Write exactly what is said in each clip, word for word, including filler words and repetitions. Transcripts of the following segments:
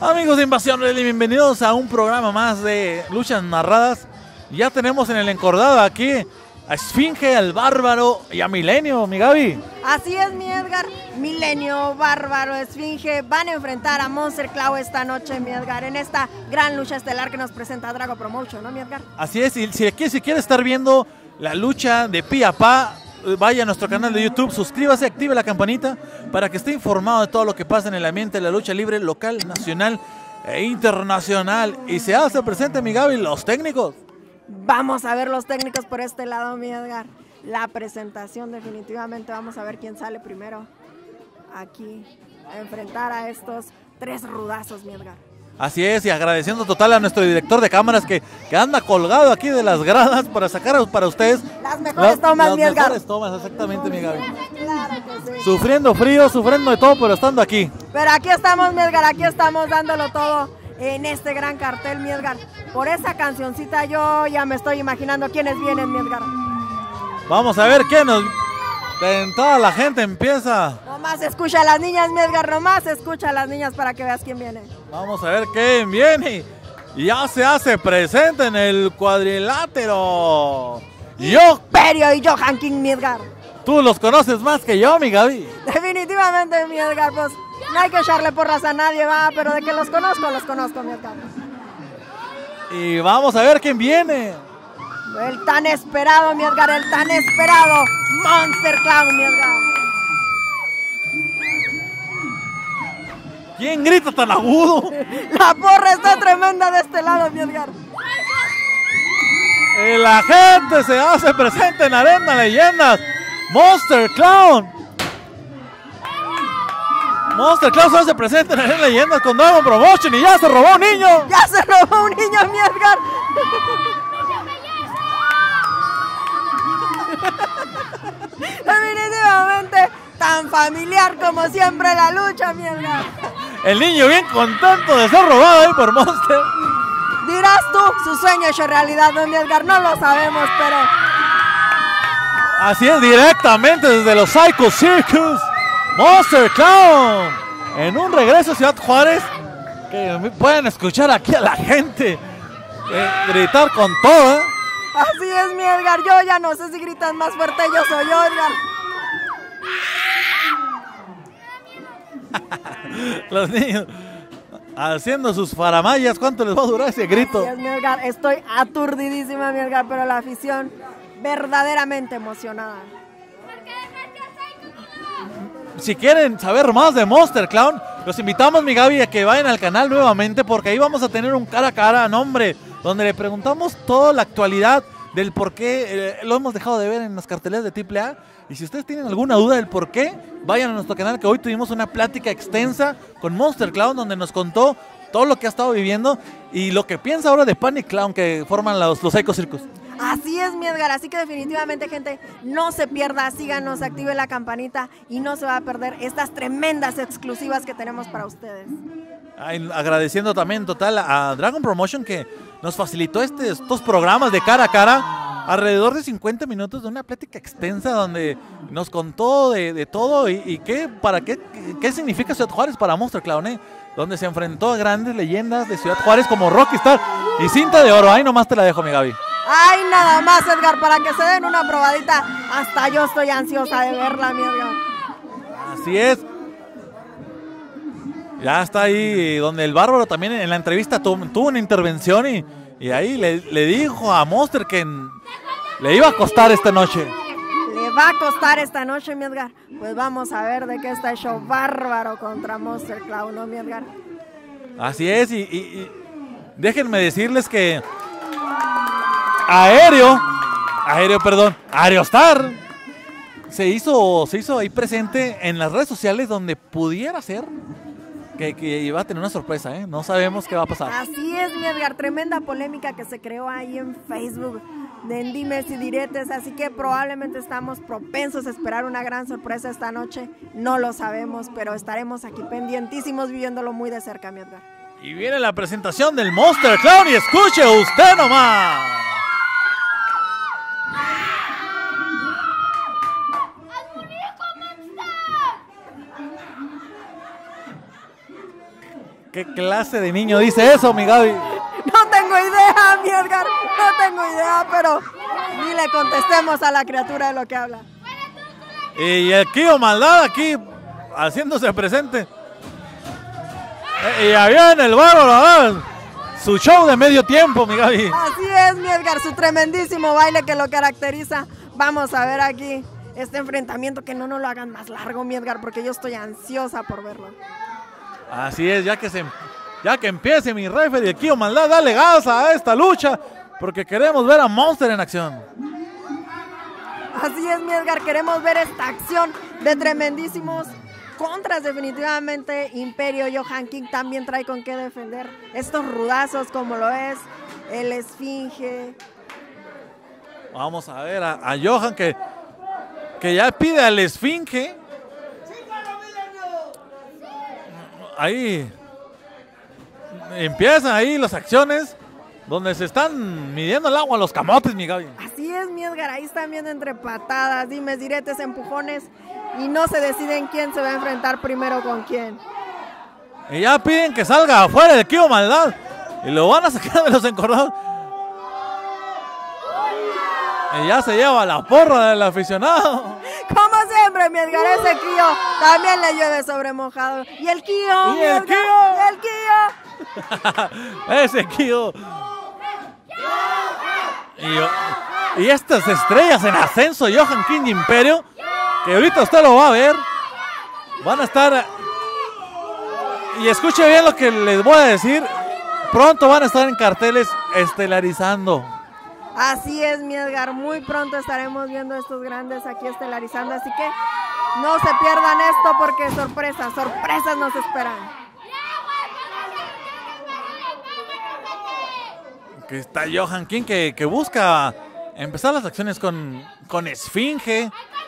Amigos de Invasión Wrestling, bienvenidos a un programa más de luchas narradas. Ya tenemos en el encordado aquí a Esfinge, al Bárbaro y a Milenio, mi Gaby. Así es, mi Edgar. Milenio, Bárbaro, Esfinge van a enfrentar a Monster Claw esta noche, mi Edgar, en esta gran lucha estelar que nos presenta Drago Promotion, ¿no, mi Edgar? Así es, y si aquí si quiere estar viendo la lucha de pi a pa, vaya a nuestro canal de YouTube, suscríbase, active la campanita para que esté informado de todo lo que pasa en el ambiente de la lucha libre local, nacional e internacional. Y se hace presente, mi Gaby, los técnicos. Vamos a ver los técnicos por este lado, mi Edgar. La presentación definitivamente, vamos a ver quién sale primero aquí a enfrentar a estos tres rudazos, mi Edgar. Así es, y agradeciendo total a nuestro director de cámaras que, que anda colgado aquí de las gradas para sacar para ustedes las mejores las, tomas, las mi Edgar. Las mejores tomas, exactamente, mi Gaby. Claro que sí. Sufriendo frío, sufriendo de todo, pero estando aquí. Pero aquí estamos, mi Edgar, aquí estamos dándolo todo en este gran cartel, mi Edgar. Por esa cancioncita yo ya me estoy imaginando quiénes vienen, mi Edgar. Vamos a ver quién nos... En toda la gente empieza. Nomás escucha a las niñas, mi Edgar, nomás escucha a las niñas para que veas quién viene. Vamos a ver quién viene. Y ya se hace presente en el cuadrilátero. Yo. Imperio y Johan King, mi Edgar. Tú los conoces más que yo, mi Gaby. Definitivamente, mi Edgar, pues no hay que echarle porras a nadie, va, pero de que los conozco, los conozco, mi Edgar. Y vamos a ver quién viene. El tan esperado, mi Edgar, el tan esperado Monster Claw, mi Edgar. ¿Quién grita tan agudo? La porra está tremenda de este lado, mi Edgar. Y la gente se hace presente en Arena Leyendas. Monster Clown. Monster Clown se hace presente en Arena Leyendas con Dragon Promotion y ya se robó un niño. Ya se robó un niño, mi Edgar. Definitivamente tan familiar como siempre la lucha, mi Edgar. El niño bien contento de ser robado ahí por Monster. Dirás tú, su sueño hecho realidad, ¿no, mi Edgar? No lo sabemos, pero... Así es, directamente desde los Psycho Circus, Monster Clown. En un regreso a Ciudad Juárez, que pueden escuchar aquí a la gente eh, gritar con todo, ¿eh? Así es, mi Edgar, yo ya no sé si gritan más fuerte, yo soy yo, Edgar. Los niños haciendo sus faramayas, ¿cuánto les va a durar ese grito? Así es, mi Edgar, estoy aturdidísima, mi Edgar, pero la afición verdaderamente emocionada. Si quieren saber más de Monster Clown, los invitamos, mi Gaby, a que vayan al canal nuevamente, porque ahí vamos a tener un cara a cara, nombre, donde le preguntamos toda la actualidad del por qué eh, lo hemos dejado de ver en las carteleras de triple A. Y si ustedes tienen alguna duda del por qué, vayan a nuestro canal, que hoy tuvimos una plática extensa con Monster Clown, donde nos contó todo lo que ha estado viviendo y lo que piensa ahora de Panic Clown, que forman los, los Psycho Circus. Así es, mi Edgar, así que definitivamente, gente, no se pierda, síganos, active la campanita y no se va a perder estas tremendas exclusivas que tenemos para ustedes. Ay, agradeciendo también total a Dragon Promotion, que nos facilitó este, estos programas de cara a cara, alrededor de cincuenta minutos de una plática extensa donde nos contó de, de todo y, y qué, para qué, qué significa Ciudad Juárez para Monster Clown, ¿eh? Donde se enfrentó a grandes leyendas de Ciudad Juárez como Rocky Star y Cinta de Oro. Ahí nomás te la dejo, mi Gaby. Ay, nada más, Edgar, para que se den una probadita. Hasta yo estoy ansiosa de verla, mi Edgar. Así es. Ya está ahí donde el Bárbaro también en la entrevista tuvo, tuvo una intervención y, y ahí le, le dijo a Monster que le iba a costar esta noche. Le va a costar esta noche, mi Edgar. Pues vamos a ver de qué está hecho Bárbaro contra Monster Clown, ¿no, mi Edgar? Así es, y, y, y déjenme decirles que Aéreo, Aéreo, perdón, Aerostar se hizo, se hizo ahí presente en las redes sociales donde pudiera ser que, que iba a tener una sorpresa, ¿eh? No sabemos qué va a pasar. Así es, mi Edgar, tremenda polémica que se creó ahí en Facebook de dimes y diretes, así que probablemente estamos propensos a esperar una gran sorpresa esta noche, no lo sabemos, pero estaremos aquí pendientísimos viviéndolo muy de cerca, mi Edgar. Y viene la presentación del Monster Clown y escuche usted nomás. ¿Qué clase de niño dice eso, mi Gaby? No tengo idea, mi Edgar, no tengo idea, pero ni le contestemos a la criatura de lo que habla. Y el Kio Maldad aquí haciéndose presente. Y había en el bárbaro, su show de medio tiempo, mi Gaby. Así es, mi Edgar, su tremendísimo baile que lo caracteriza. Vamos a ver aquí este enfrentamiento, que no nos lo hagan más largo, mi Edgar, porque yo estoy ansiosa por verlo. Así es, ya que se, ya que empiece mi referee, el Kio Maldad, dale gas a esta lucha, porque queremos ver a Monster en acción. Así es, mi Edgar, queremos ver esta acción de tremendísimos contras. Definitivamente Imperio Johan King también trae con qué defender estos rudazos, como lo es el Esfinge. Vamos a ver a, a Johan que, que ya pide al Esfinge. Ahí empiezan ahí las acciones donde se están midiendo el agua a los camotes, mi Gaby. Así es, mi Edgar, ahí están viendo entre patadas, dimes, diretes, empujones, y no se deciden quién se va a enfrentar primero con quién. Y ya piden que salga afuera el Kio Maldad y lo van a sacar de los encordados. Y ya se lleva la porra del aficionado. Como siempre, mi Edgar, ese Kio también le llueve sobre mojado. Y el Kio, y el Edgar, Kio, el Kio. Ese Kio. Y, y estas estrellas en ascenso, Johan King y Imperio, que ahorita usted lo va a ver, van a estar, y escuche bien lo que les voy a decir, pronto van a estar en carteles estelarizando. Así es, mi Edgar, muy pronto estaremos viendo estos grandes aquí estelarizando, así que no se pierdan esto, porque sorpresas, sorpresas nos esperan. Que está Johan King que, que busca empezar las acciones con, con Esfinge.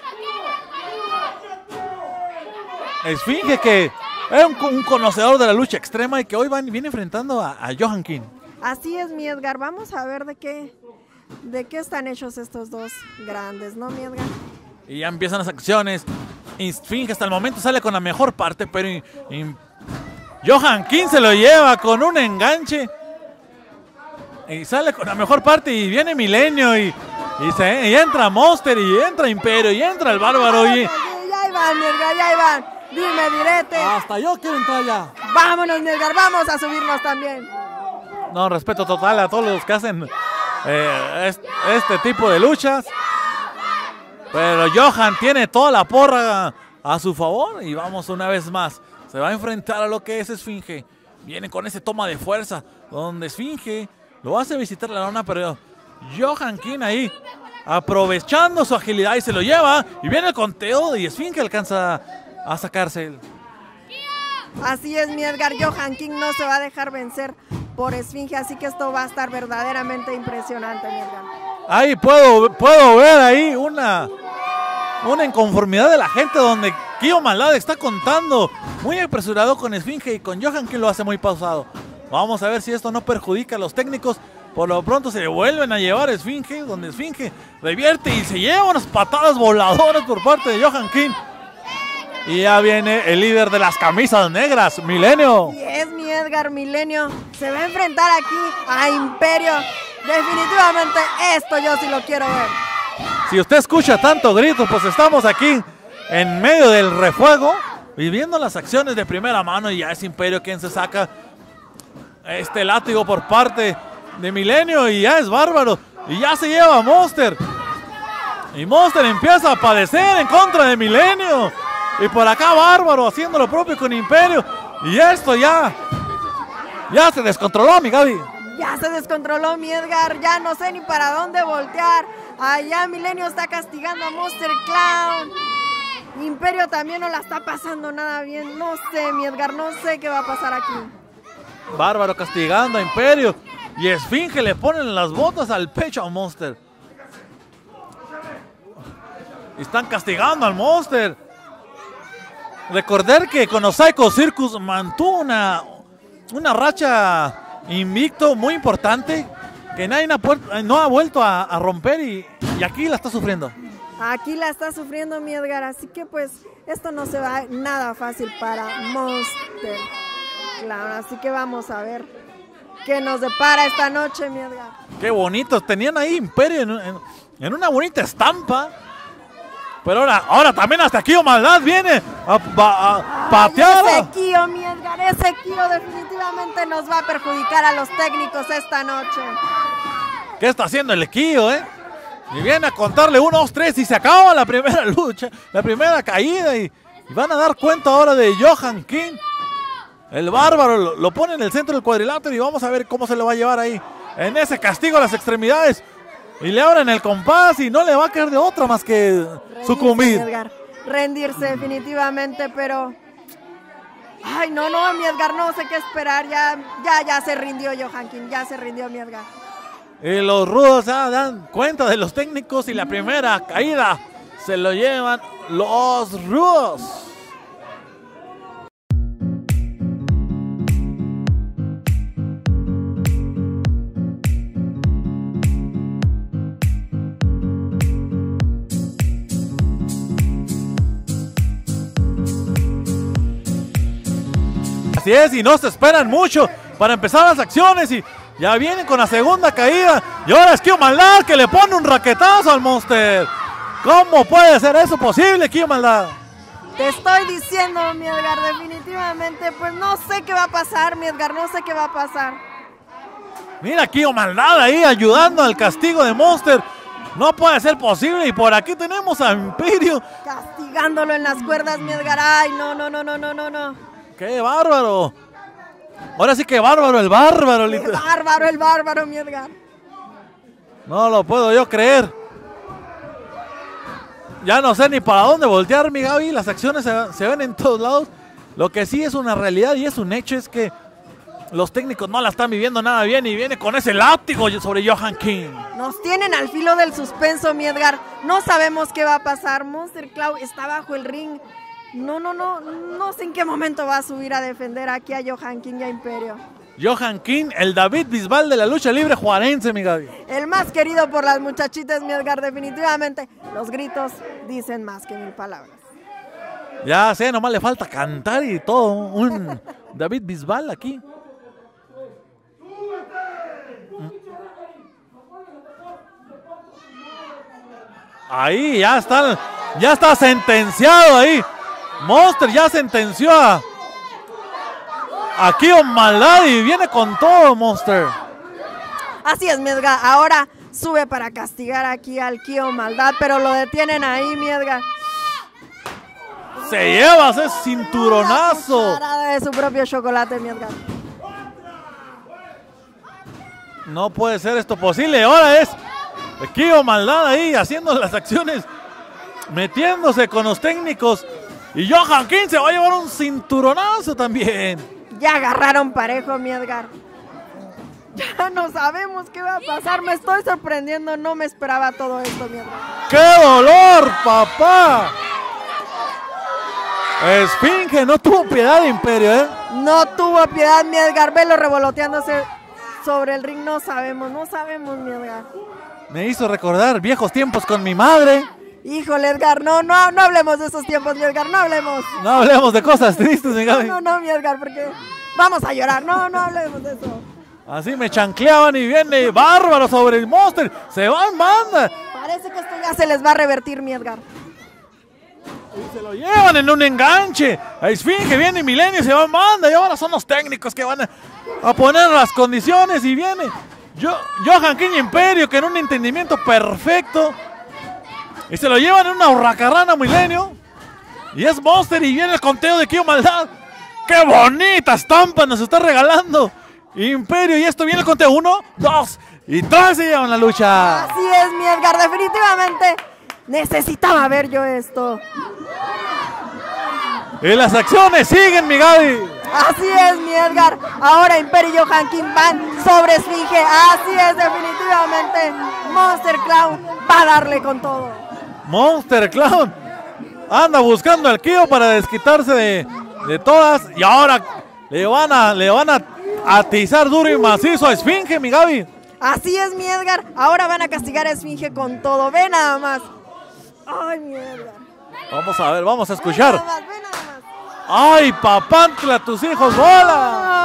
Esfinge que es un, un conocedor de la lucha extrema y que hoy van, viene enfrentando a, a Johan King. Así es, mi Edgar, vamos a ver de qué, de qué están hechos estos dos grandes, ¿no, mi Edgar? Y ya empiezan las acciones. Esfinge hasta el momento sale con la mejor parte, pero y, y Johan King se lo lleva con un enganche. Y sale con la mejor parte y viene Milenio y, y, se, y entra Monster y entra Imperio y entra el Bárbaro. Y... Ya iban, mi Edgar, ya iban. Dime, direte. Hasta yo quiero entrar ya. Vámonos, mi Edgar, vamos a subirnos también. No, respeto total a todos los que hacen eh, este, este tipo de luchas. Pero Johan tiene toda la porra a su favor y vamos una vez más. Se va a enfrentar a lo que es Esfinge. Viene con ese toma de fuerza donde Esfinge lo hace visitar la lona, pero Johan King ahí aprovechando su agilidad y se lo lleva. Y viene el conteo y Esfinge alcanza a sacarse. Así es, mi Edgar, Johan King no se va a dejar vencer por Esfinge, así que esto va a estar verdaderamente impresionante, mi Edgar. Ahí puedo, puedo ver ahí una, una inconformidad de la gente donde Kio Maldad está contando muy apresurado con Esfinge y con Johan King lo hace muy pausado. Vamos a ver si esto no perjudica a los técnicos. Por lo pronto se vuelven a llevar a Esfinge, donde Esfinge revierte y se lleva unas patadas voladoras por parte de Johan King. Y ya viene el líder de las camisas negras, Milenio. Y es mi Edgar, Milenio. Se va a enfrentar aquí a Imperio. Definitivamente esto yo sí lo quiero ver. Si usted escucha tanto grito, pues estamos aquí en medio del refuego, viviendo las acciones de primera mano. Y ya es Imperio quien se saca este látigo por parte de Milenio y ya es Bárbaro y ya se lleva a Monster y Monster empieza a padecer en contra de Milenio y por acá Bárbaro haciendo lo propio con Imperio y esto ya ya se descontroló, mi Gaby. Ya se descontroló, mi Edgar, ya no sé ni para dónde voltear. Allá Milenio está castigando a Monster Clown. Imperio también no la está pasando nada bien. No sé, mi Edgar, no sé qué va a pasar aquí. Bárbaro castigando a Imperio y Esfinge le ponen las botas al pecho a Monster. Están castigando al Monster. Recordar que con Psycho Circus mantuvo una, una racha invicto muy importante que nadie ha, no ha vuelto a, a romper y, y aquí la está sufriendo. Aquí la está sufriendo, mi Edgar, así que pues esto no se va nada fácil para Monster. Clown. Así que vamos a ver qué nos depara esta noche, mi Edgar. Qué bonitos, tenían ahí Imperio en, en, en una bonita estampa. Pero ahora, ahora también hasta Kio Maldad viene a, a, a patear. Ese Kio, mi Edgar, ese Kio definitivamente nos va a perjudicar a los técnicos esta noche. ¿Qué está haciendo el Kio, eh? Y viene a contarle uno, dos, tres y se acaba la primera lucha, la primera caída y, y van a dar cuenta ahora de Johan King. El bárbaro lo, lo pone en el centro del cuadrilátero y vamos a ver cómo se lo va a llevar ahí. En ese castigo a las extremidades. Y le abren el compás y no le va a quedar de otra más que rendirse, sucumbir. Edgar. Rendirse definitivamente, pero... Ay, no, no, mi Edgar, no sé qué esperar. Ya, ya, ya se rindió Johan King, ya se rindió mi Edgar. Y los rudos ah, dan cuenta de los técnicos y la primera caída se lo llevan los rudos. Así es, y no se esperan mucho para empezar las acciones y ya vienen con la segunda caída. Y ahora es Kio Maldad que le pone un raquetazo al Monster. ¿Cómo puede ser eso posible, Kio Maldad? Te estoy diciendo, mi Edgar, definitivamente, pues no sé qué va a pasar, mi Edgar, no sé qué va a pasar. Mira Kio Maldad ahí ayudando al castigo de Monster. No puede ser posible y por aquí tenemos a Imperio. Castigándolo en las cuerdas, mi Edgar. Ay, no, no, no, no, no, no, no. ¡Qué bárbaro! Ahora sí que bárbaro, el bárbaro. ¡Qué bárbaro, el bárbaro, mi Edgar! No lo puedo yo creer. Ya no sé ni para dónde voltear, mi Gaby. Las acciones se, se ven en todos lados. Lo que sí es una realidad y es un hecho es que los técnicos no la están viviendo nada bien y viene con ese látigo sobre Johan King. Nos tienen al filo del suspenso, mi Edgar. No sabemos qué va a pasar. Monster Clown está bajo el ring. No, no, no, no sé en qué momento va a subir a defender aquí a Johan King y a Imperio. Johan King, el David Bisbal de la lucha libre juarense, mi Gaby. El más querido por las muchachitas, mi Edgar, definitivamente. Los gritos dicen más que mil palabras. Ya sé, nomás le falta cantar y todo. Un David Bisbal aquí. Ahí, ya está, ya está sentenciado ahí. Monster ya sentenció a, a Kio Maldad y viene con todo, Monster. Así es, mi Edgar. Ahora sube para castigar aquí al Kio Maldad, pero lo detienen ahí, mi Edgar. Se lleva ese cinturonazo. De su propio chocolate, mi Edgar. No puede ser esto posible. Ahora es Kio Maldad ahí haciendo las acciones, metiéndose con los técnicos. Y Johan King se va a llevar un cinturonazo también. Ya agarraron parejo, mi Edgar. Ya no sabemos qué va a pasar. Me estoy sorprendiendo. No me esperaba todo esto, mi Edgar. ¡Qué dolor, papá! Esfinge no tuvo piedad de Imperio, ¿eh? No tuvo piedad, mi Edgar. Velo revoloteándose sobre el ring. No sabemos, no sabemos, mi Edgar. Me hizo recordar viejos tiempos con mi madre. Híjole, Edgar, no, no, no hablemos de esos tiempos, mi Edgar, no hablemos. No hablemos de cosas tristes, mi Gaby. No, no, no, mi Edgar, porque vamos a llorar, no, no hablemos de eso. Así me chancleaban y viene bárbaro sobre el Monster. Se va en banda. Parece que esto ya se les va a revertir, mi Edgar. Y se lo llevan en un enganche. A Esfinge viene Milenio y se va en banda. Y ahora son los técnicos que van a, a poner las condiciones. Y viene Yo, Johan King Imperio, que en un entendimiento perfecto. Y se lo llevan en una hurracarrana Milenio. Y es Monster y viene el conteo de Kio Maldad. ¡Qué bonita estampa nos está regalando Imperio! Y esto viene el conteo. Uno, dos y tres se llevan la lucha. Así es, mi Edgar. Definitivamente necesitaba ver yo esto. Y las acciones siguen, mi Gaby. Así es, mi Edgar. Ahora Imperio y Johan King van sobre Esfinge. Así es, definitivamente. Monster Clown va a darle con todo. Monster Clown anda buscando al Kio para desquitarse de, de todas. Y ahora le van a, le van a atizar duro y macizo a Esfinge, mi Gaby. Así es, mi Edgar. Ahora van a castigar a Esfinge con todo. Ve nada más. Ay, mi Edgar. Vamos a ver, vamos a escuchar. Ve nada más, ve nada más. ¡Ay, papantla, tus hijos, bola!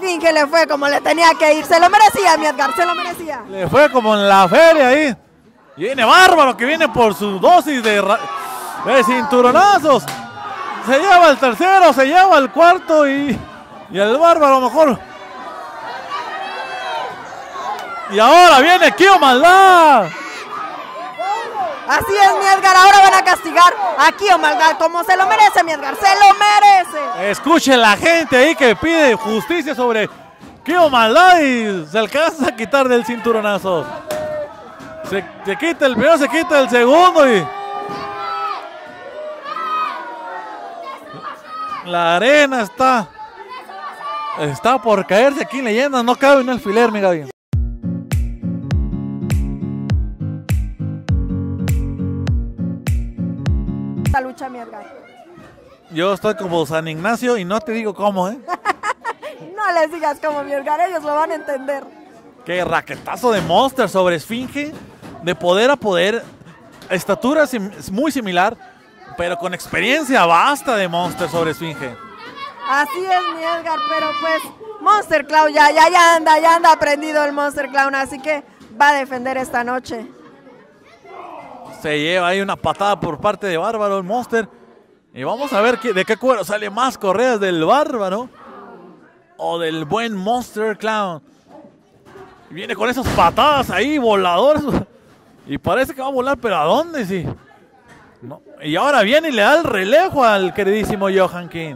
Esfinge le fue como le tenía que ir. Se lo merecía, mi Edgar, se lo merecía. Le fue como en la feria ahí. Y viene Bárbaro que viene por su dosis de, de cinturonazos. Se lleva el tercero, se lleva el cuarto y, y el Bárbaro a lo mejor. Y ahora viene Kio Maldad. Así es, mi Edgar, ahora van a castigar a Kio Maldad como se lo merece, mi Edgar, se lo merece. Escuchen la gente ahí que pide justicia sobre Kio Maldad y se alcanza a quitar del cinturonazo. Se, se quita el primero, se quita el segundo y... La arena está... Está por caerse aquí en Leyendas, no cabe un alfiler, mi Gaby. Esta lucha, mi Edgar. Yo estoy como San Ignacio y no te digo cómo, ¿eh? No les digas cómo, mi Edgar, ellos lo van a entender. Qué raquetazo de Monster sobre Esfinge, de poder a poder, estatura sim muy similar, pero con experiencia basta de Monster sobre Esfinge. Así es, mi Edgar, pero pues Monster Clown ya, ya, ya anda, ya anda aprendido el Monster Clown, así que va a defender esta noche. Se lleva ahí una patada por parte de Bárbaro el Monster. Y vamos a ver qué, de qué cuero sale más correas, del Bárbaro o del buen Monster Clown. Y viene con esas patadas ahí, voladores. Y parece que va a volar, pero ¿a dónde? Sí. No. Y ahora viene y le da el relejo al queridísimo Johan King.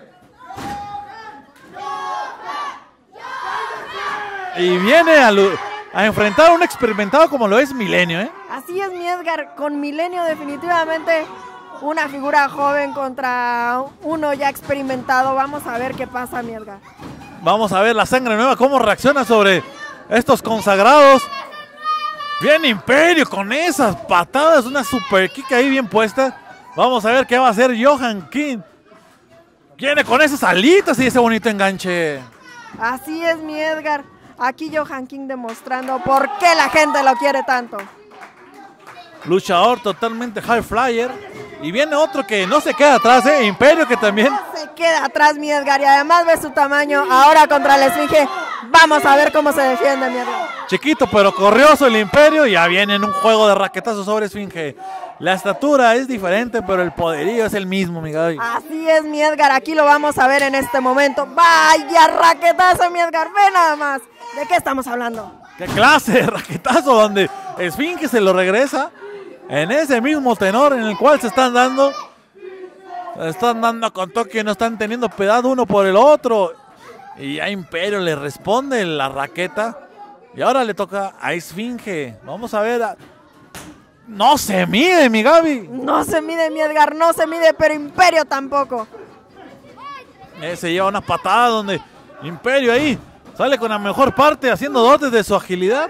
Y viene a, a enfrentar a un experimentado como lo es Milenio, ¿eh? Así es, mi Edgar, con Milenio definitivamente una figura joven contra uno ya experimentado. Vamos a ver qué pasa, mi Edgar. Vamos a ver la sangre nueva, cómo reacciona sobre estos consagrados. Bien Imperio con esas patadas, una super kick ahí bien puesta. Vamos a ver qué va a hacer Johan King. Viene con esas alitas y ese bonito enganche. Así es, mi Edgar. Aquí Johan King demostrando por qué la gente lo quiere tanto. Luchador totalmente high flyer. Y viene otro que no se queda atrás, ¿eh? Imperio, que también... No se queda atrás, mi Edgar, y además ve su tamaño. Ahora contra la Esfinge, vamos a ver cómo se defiende, mi Edgar. Chiquito pero corrioso el Imperio, y ya viene en un juego de raquetazos sobre Esfinge. La estatura es diferente, pero el poderío es el mismo, mi Gaby. Así es, mi Edgar, aquí lo vamos a ver en este momento. ¡Vaya raquetazo, mi Edgar! Ve nada más. ¿De qué estamos hablando? ¡Qué clase de raquetazo! Donde Esfinge se lo regresa en ese mismo tenor en el cual se están dando. Se están dando con toque, no están teniendo piedad uno por el otro. Y ya Imperio le responde la raqueta. Y ahora le toca a Esfinge. Vamos a ver. A... No se mide, mi Gaby. No se mide, mi Edgar, no se mide, pero Imperio tampoco. Eh, se lleva una patada donde Imperio ahí sale con la mejor parte, haciendo dotes de su agilidad.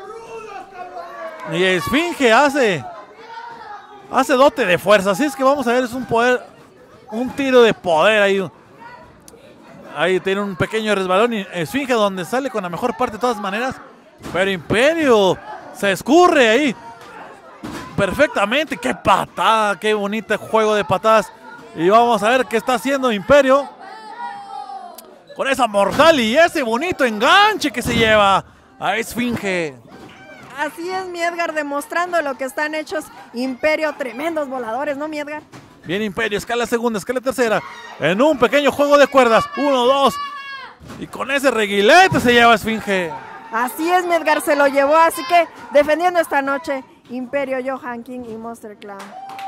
Y Esfinge hace hace dote de fuerza. Así es que vamos a ver, es un poder, un tiro de poder ahí. Ahí tiene un pequeño resbalón y Esfinge donde sale con la mejor parte de todas maneras. Pero Imperio se escurre ahí perfectamente. Qué patada, qué bonito juego de patadas. Y vamos a ver qué está haciendo Imperio con esa mortal y ese bonito enganche que se lleva a Esfinge. Así es, mi Edgar, demostrando lo que están hechos Imperio, tremendos voladores, ¿no, mi Edgar? Bien Imperio, escala segunda, escala tercera, en un pequeño juego de cuerdas, uno, dos, y con ese reguilete se lleva Esfinge. Así es, mi Edgar, se lo llevó, así que defendiendo esta noche, Imperio, Johan King y Monster Clown.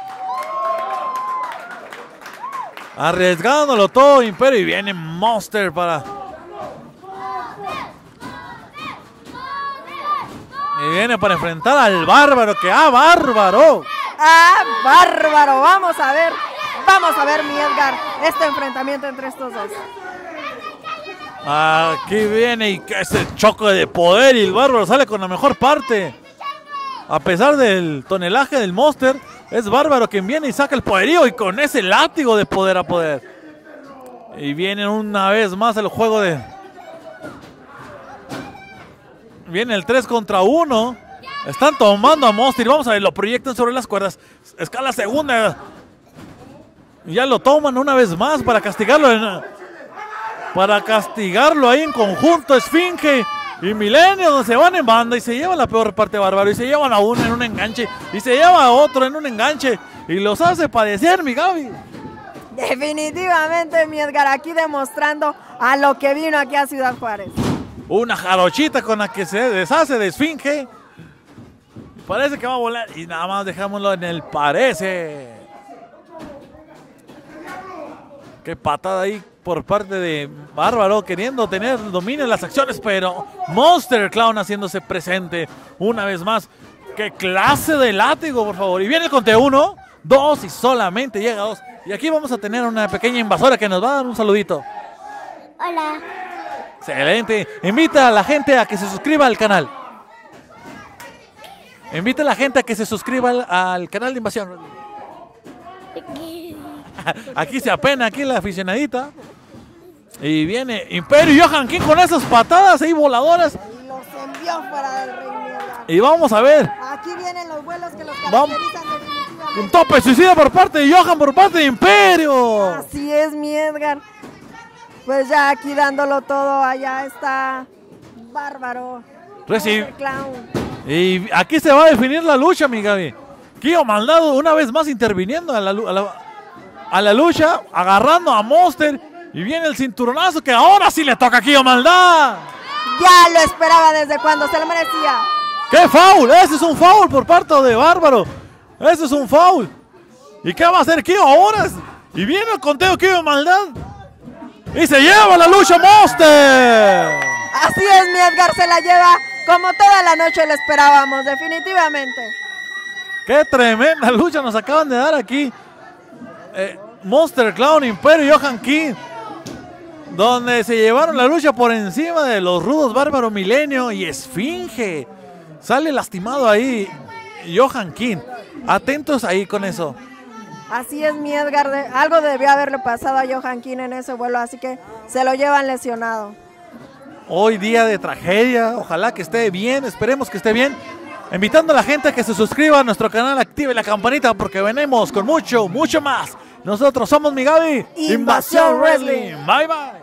Arriesgándolo todo Imperio y viene Monster para... Y viene para enfrentar al Bárbaro, que ¡ah, Bárbaro! ¡Ah, Bárbaro! Vamos a ver, vamos a ver, mi Edgar, este enfrentamiento entre estos dos. Aquí viene y que ese choque de poder y el Bárbaro sale con la mejor parte. A pesar del tonelaje del Monster, es Bárbaro quien viene y saca el poderío y con ese látigo de poder a poder. Y viene una vez más el juego de... Viene el tres contra uno. Están tomando a Monster y vamos a ver, lo proyectan sobre las cuerdas. Escala segunda. Y ya lo toman una vez más para castigarlo. para castigarlo ahí en conjunto, Esfinge y Milenio, donde se van en banda y se llevan la peor parte Bárbaro, y se llevan a uno en un enganche, y se lleva a otro en un enganche, y los hace padecer, mi Gaby. Definitivamente, mi Edgar, aquí demostrando a lo que vino aquí a Ciudad Juárez. Una jarochita con la que se deshace de Esfinge. Parece que va a volar y nada más dejámoslo en el parece. Qué patada ahí por parte de Bárbaro, queriendo tener dominio en las acciones, pero Monster Clown haciéndose presente una vez más. Qué clase de látigo, por favor. Y viene el conteo, uno, dos, y solamente llega a dos. Y aquí vamos a tener una pequeña invasora que nos va a dar un saludito. Hola. Excelente. Invita a la gente a que se suscriba al canal. Invita a la gente a que se suscriba al, al canal de Invasión. Aquí se apena, aquí la aficionadita. Y viene Imperio y Johan King con esas patadas ahí voladoras. Y los envió fuera del ring. Y vamos a ver. Aquí vienen los vuelos que los Vamos. caracterizan definitivamente. Un tope suicida por parte de Johan, por parte de Imperio. Así es, mi Edgar. Pues ya aquí dándolo todo, allá está Bárbaro. Recibe. Clown. Y aquí se va a definir la lucha, mi Gaby. Kio Maldado una vez más interviniendo a la, a la, a la lucha, agarrando a Monster. Y viene el cinturonazo que ahora sí le toca a Kio Maldad. Ya lo esperaba desde cuando se lo merecía. ¡Qué foul! Ese es un foul por parte de Bárbaro. Ese es un foul. ¿Y qué va a hacer Kio ahora? Y viene el conteo Kio Maldad. Y se lleva la lucha Monster. Así es, mi Edgar, se la lleva como toda la noche lo esperábamos, definitivamente. ¡Qué tremenda lucha nos acaban de dar aquí! Eh, Monster Clown, Imperio y Johan King, donde se llevaron la lucha por encima de los rudos Bárbaro, Milenio y Esfinge. Sale lastimado ahí Johan King. Atentos ahí con eso. Así es, mi Edgar, de, algo debió haberle pasado a Johan King en ese vuelo, así que se lo llevan lesionado. Hoy día de tragedia, ojalá que esté bien, esperemos que esté bien. Invitando a la gente a que se suscriba a nuestro canal, active la campanita porque venimos con mucho, mucho más. Nosotros somos mi Gaby, Invasión Wrestling. Bye bye.